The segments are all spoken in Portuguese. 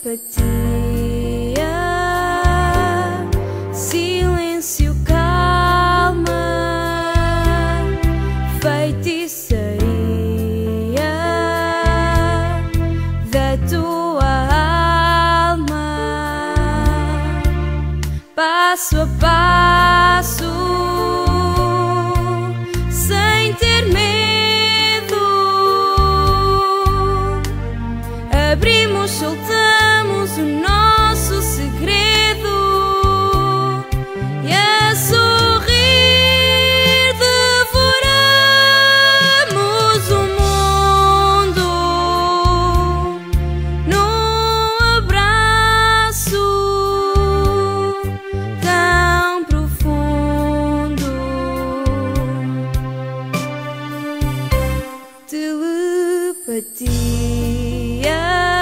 silêncio, calma, feitiçaria da tua alma, passo a passo, sem ter medo, abrimos, soltamos o nosso segredo e a sorrir devoramos o mundo num abraço tão profundo. Telepatia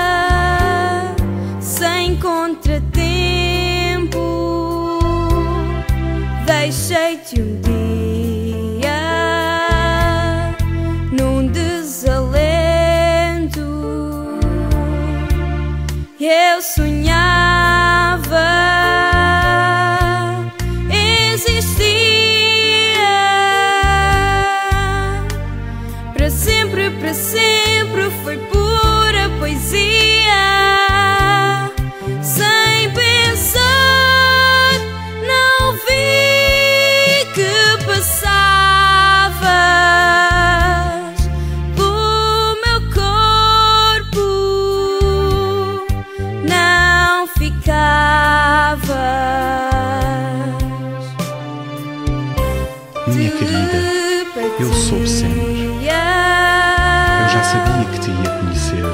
sem contratempo, deixei-te um dia num desalento. Eu sonhava, existia para sempre, foi pura poesia. Sem pensar, não vi que passavas pelo meu corpo, não ficavas. Minha querida, eu soube sempre. Eu já sabia que te ia conhecer.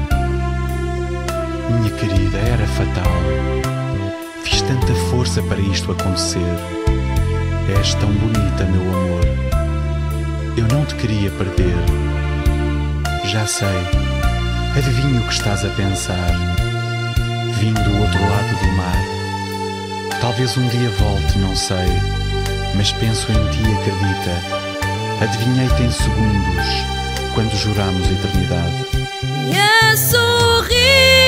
Minha querida, era fatal. Fiz tanta força para isto acontecer. És tão bonita, meu amor. Eu não te queria perder. Já sei, adivinho o que estás a pensar. Vim do outro lado do mar. Talvez um dia volte, não sei, mas penso em ti, acredita. Adivinhei-te em segundos, quando juramos a eternidade. E a sorrir